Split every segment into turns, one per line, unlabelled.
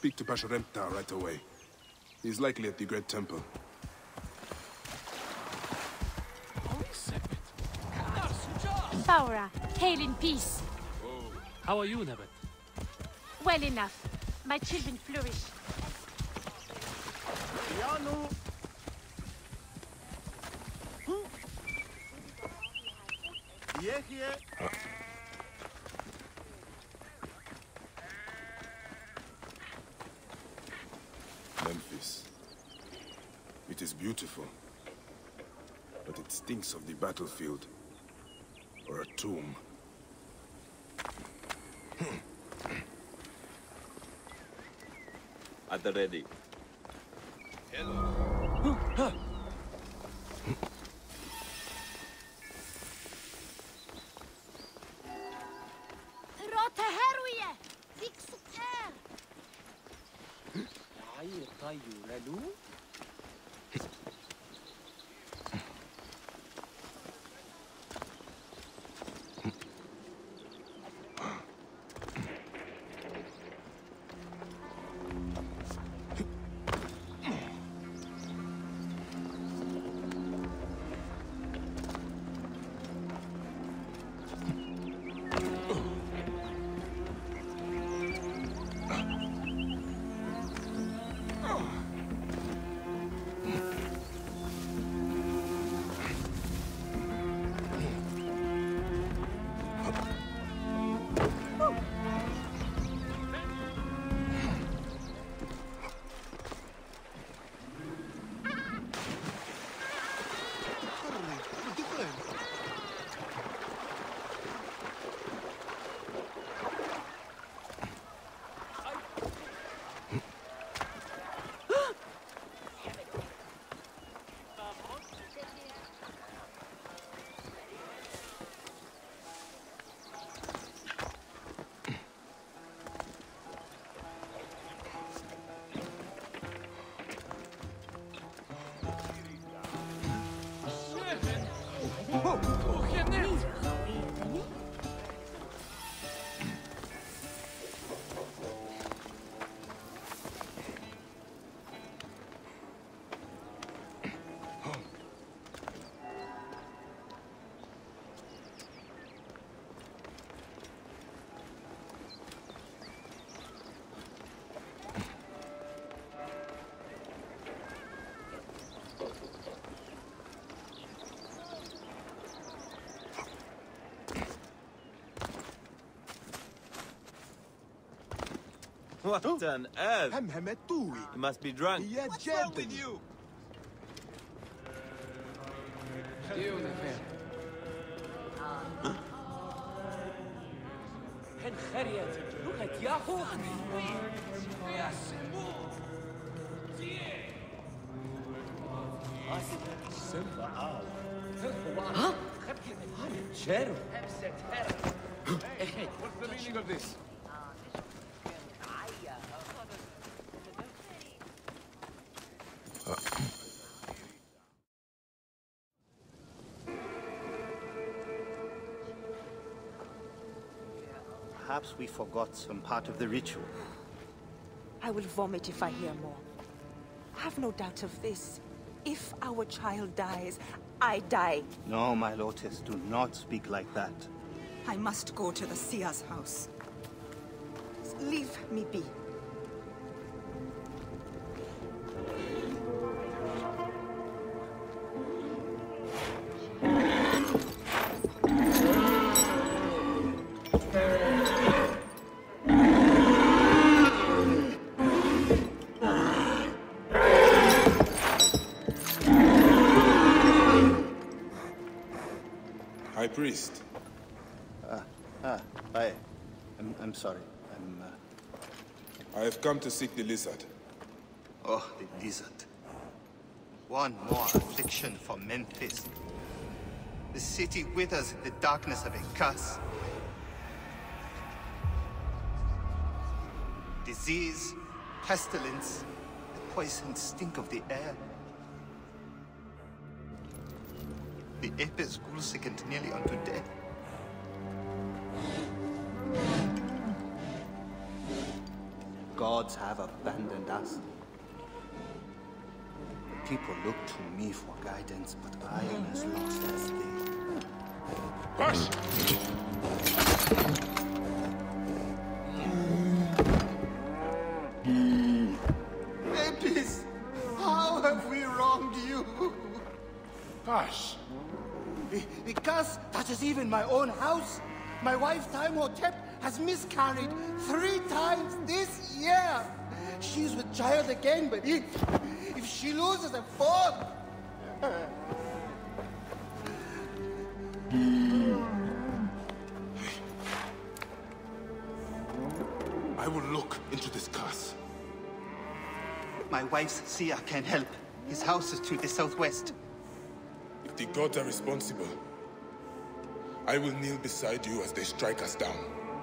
speak to Pashorenptah right away. He's likely at the Great Temple.
Thawra, hail in peace.
How are you, Nebat?
Well enough. My children flourish.
Yanu!
Memphis. It is beautiful. But it stinks of the battlefield. Or a tomb.
At the ready.
Rotaheruye! Dixuker!
What on earth? You must be drunk.
What's wrong with you?
What's the meaning of this?
Perhaps we forgot some part of the ritual.
I will vomit if I hear more. Have no doubt of this. If our child dies, I die.
No, my Lotus, do not speak like that.
I must go to the Seer's house. Leave me be.
High Priest.
I'm sorry.
I have come to seek the lizard.
Oh, the lizard. One more affliction for Memphis. The city withers in the darkness of a curse. Disease, pestilence, the poison stink of the air. The apes grew sick and nearly unto death. gods have abandoned us. People look to me for guidance, but I am as lost as they.
Hush!
Apis, how have we wronged you?
Hush!
The curse touches even my own house. My wife, Timehotep, has miscarried 3 times this year. She's with child again, but if she loses a 4th...
I will look into this curse.
My wife's seer can help. His house is to the southwest.
If the gods are responsible, I will kneel beside you as they strike us down.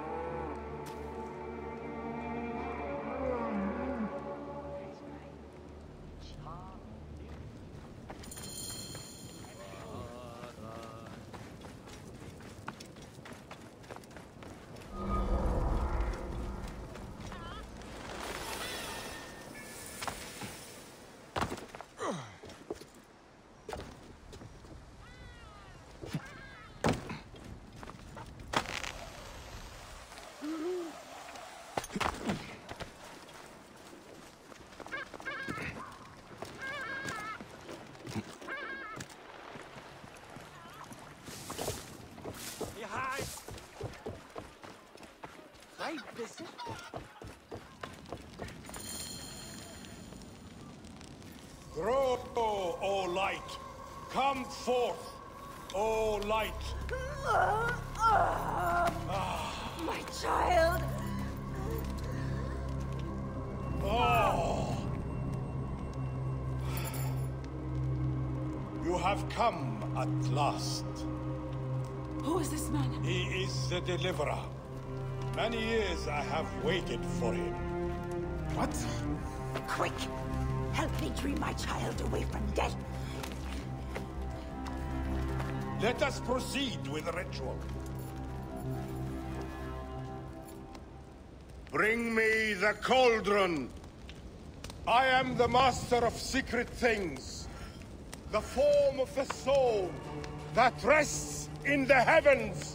Grow, O light! Come forth, O light!
My child!
Oh! You have come at last.
Who is this man?
He is the deliverer. Many years I have waited for him.
What?
Quick! Help me dream my child away from death.
Let us proceed with the ritual. Bring me the cauldron. I am the master of secret things. The form of the soul that rests in the heavens.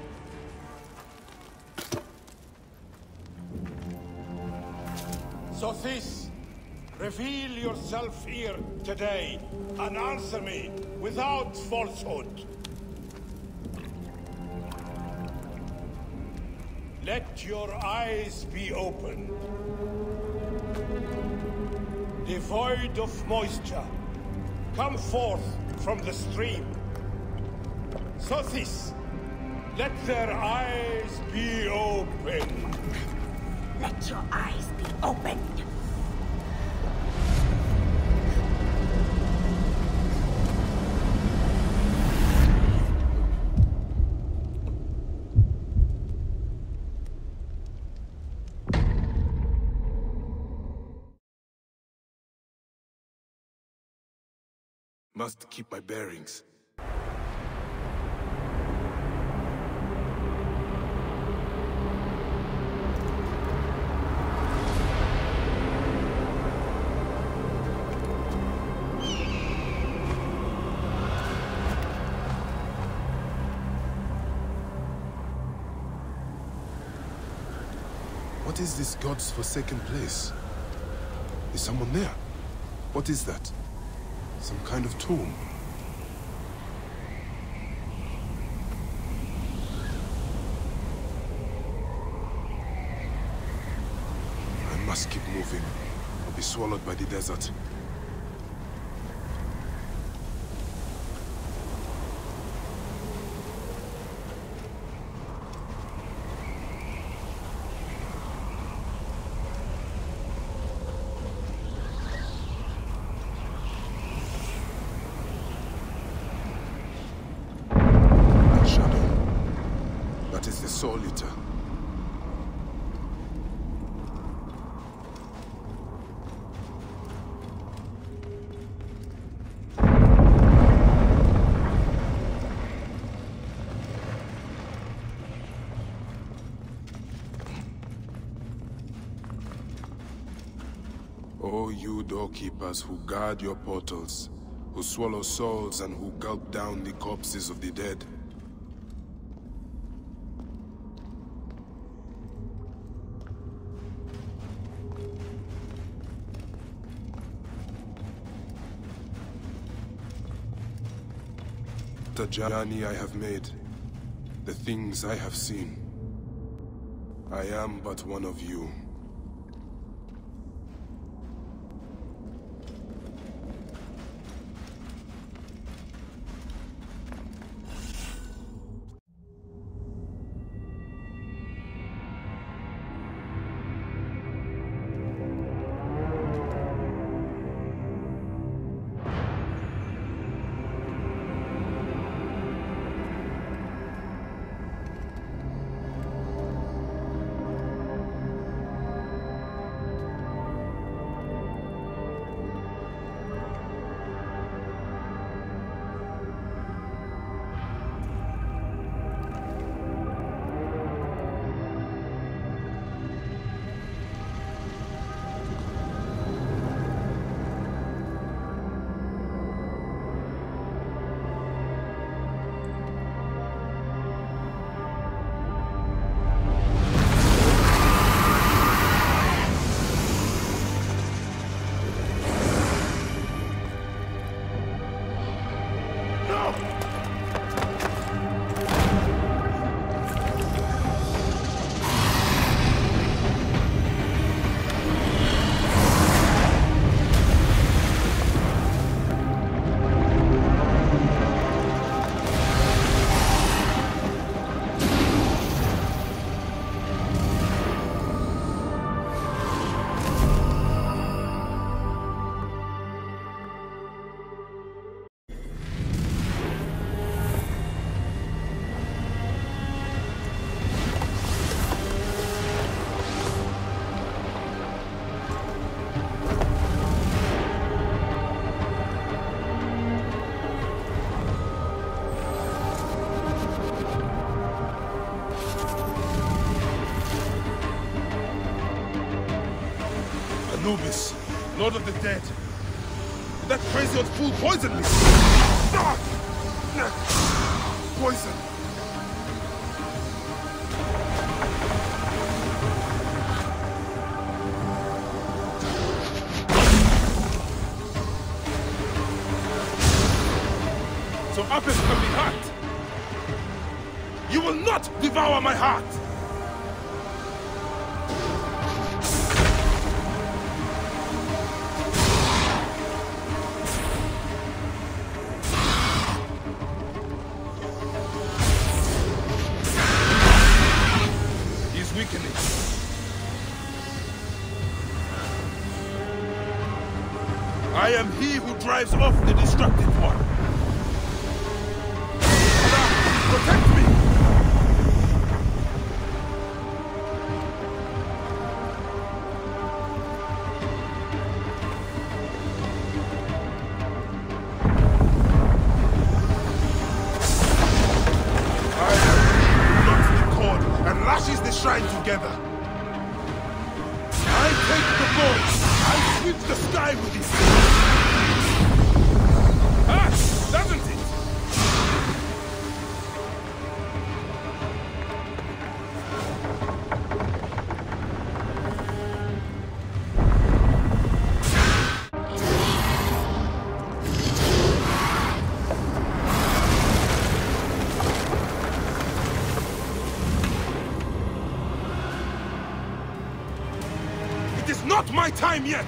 Sothis, reveal yourself here today and answer me without falsehood. Let your eyes be opened. Devoid of moisture, come forth from the stream. Sothis, let their eyes be opened.
Let your eyes be opened.
Must keep my bearings. What is this god's forsaken place? Is someone there? What is that? Some kind of tomb. I must keep moving, or be swallowed by the desert. Soul Eater. O you doorkeepers who guard your portals, who swallow souls and who gulp down the corpses of the dead. The journey I have made, the things I have seen. I am but one of you.
Anubis, Lord of the Dead. That crazy old fool poisoned me! Poison! So Apis can be hurt! You will not devour my heart! I am he who drives off the destructive one. Protect me! I am who knots the cord and lashes the shrine together. I take the bow. I sweep the sky with it. Doesn't it? It is not my time yet!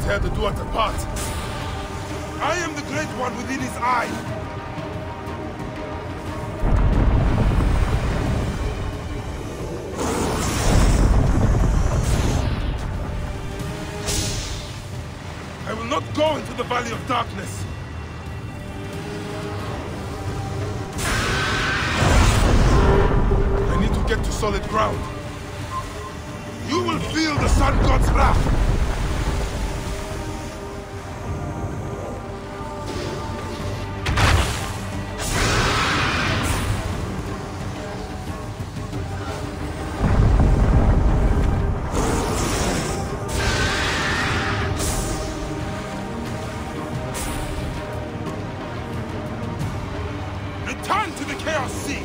tear the Duat apart. I am the Great One within his eye. I will not go into the Valley of Darkness. I need to get to solid ground. You will feel the Sun God's wrath. Return to the Chaos Sea!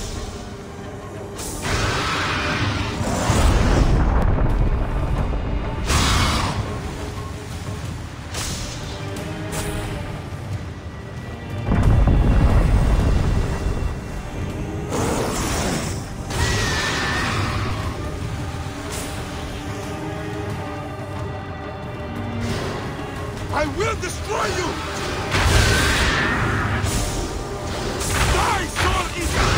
I will destroy you! Die, Soul Eater!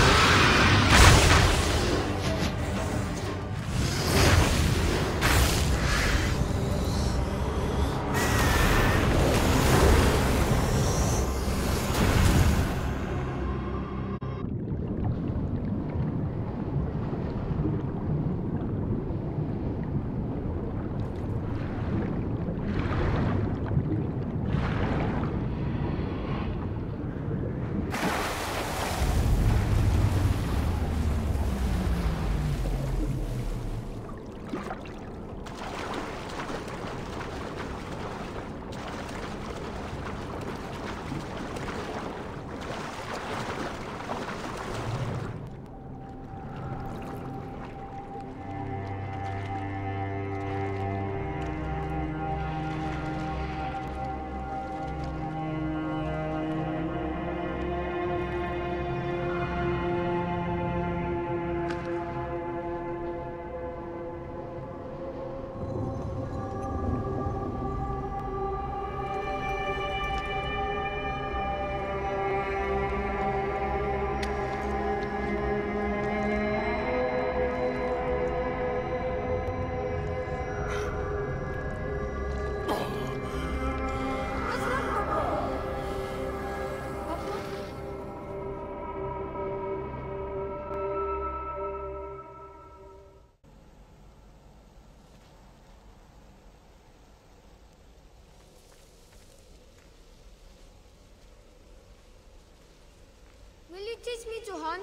Will you teach me to hunt?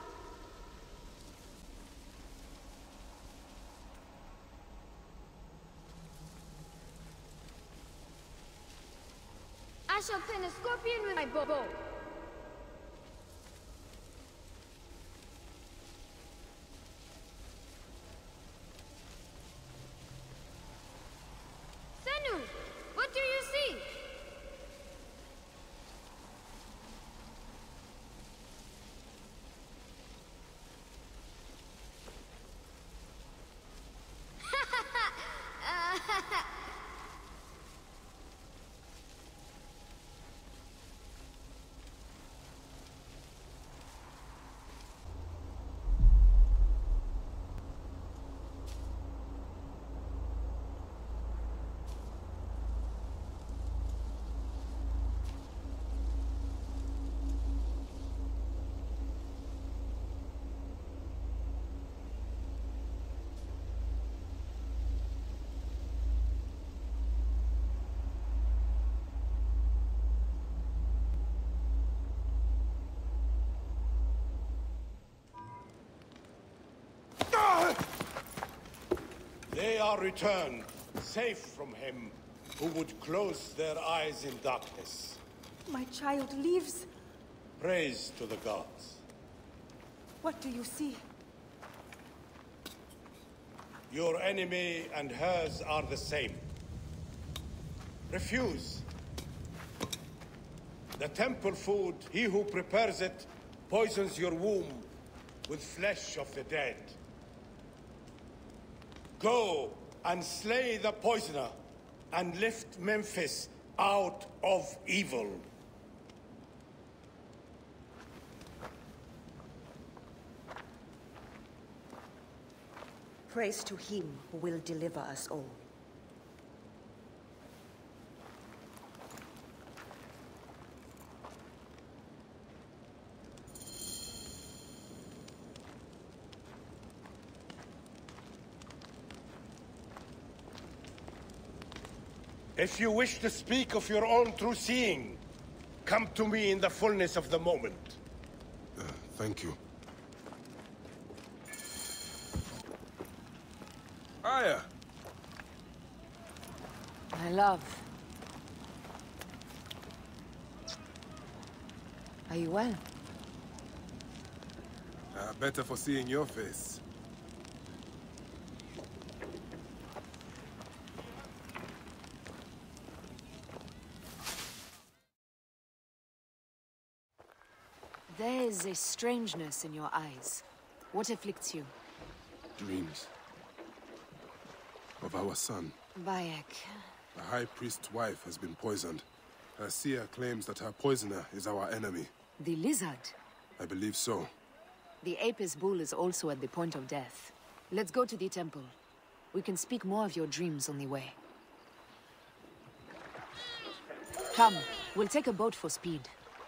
I shall pin a scorpion with my bow. Senu, what do you see?
They are returned, safe from him who would close their eyes in darkness.
My child lives.
Praise to the gods.
What do you see?
Your enemy and hers are the same. Refuse. The temple food, he who prepares it, poisons your womb with flesh of the dead. Go and slay the poisoner, and lift Memphis out of evil.
Praise to him who will deliver us all.
If you wish to speak of your own true seeing, come to me in the fullness of the moment.
Thank you.
Aya!
My love. Are you well?
Better for seeing your face.
There is a strangeness in your eyes. What afflicts you?
Dreams. Of our son.
Bayek.
The High Priest's wife has been poisoned. Her seer claims that her poisoner is our enemy.
The lizard?
I believe so.
The Apis bull is also at the point of death. Let's go to the temple. We can speak more of your dreams on the way. Come, we'll take a boat for speed.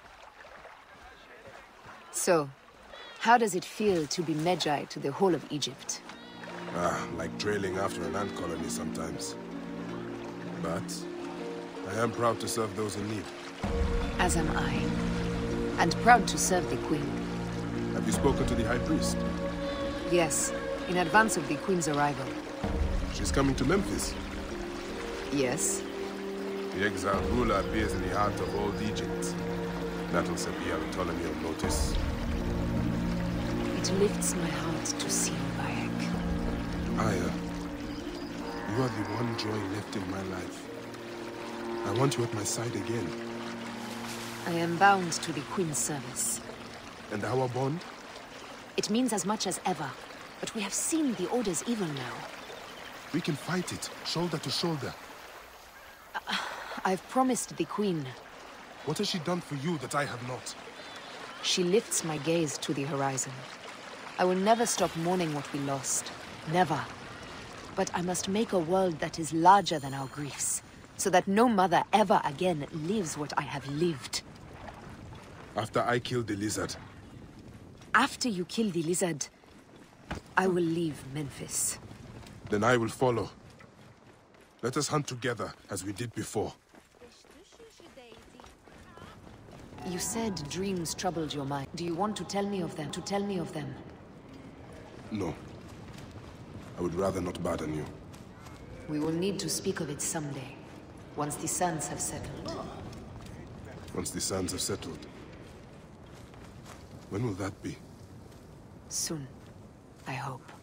So, how does it feel to be Magi to the whole of Egypt?
Like trailing after an ant colony sometimes. But I am proud to serve those in need.
As am I. And proud to serve the Queen.
Have you spoken to the High Priest?
Yes, in advance of the Queen's arrival.
She's coming to Memphis.
Yes.
The exiled ruler appears in the heart of old Egypt. That'll set the Ptolemy on notice.
It lifts my heart to see you, Bayek.
Aya, you are the one joy left in my life. I want you at my side again.
I am bound to the Queen's service.
And our bond?
It means as much as ever. But we have seen the Order's evil now.
We can fight it, shoulder to shoulder.
I've promised the Queen.
What has she done for you that I have not?
She lifts my gaze to the horizon. I will never stop mourning what we lost. Never. But I must make a world that is larger than our griefs, so that no mother ever again lives what I have lived.
After I kill the lizard.
After you kill the lizard, I will leave Memphis.
Then I will follow. Let us hunt together, as we did before.
You said dreams troubled your mind. Do you want to tell me of them?
No. I would rather not burden you.
We will need to speak of it someday, once the sands have settled.
Once the sands have settled? When will that be?
Soon, I hope.